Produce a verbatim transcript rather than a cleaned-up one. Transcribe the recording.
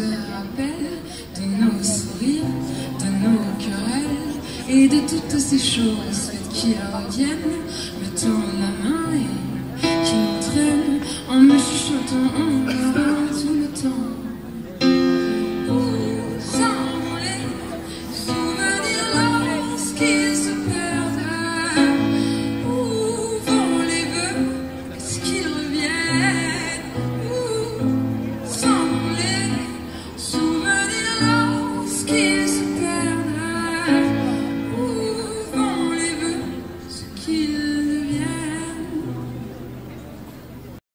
se rappelle de nos sourires, de nos querelles et de toutes ces choses, souhaite qu'ils reviennent.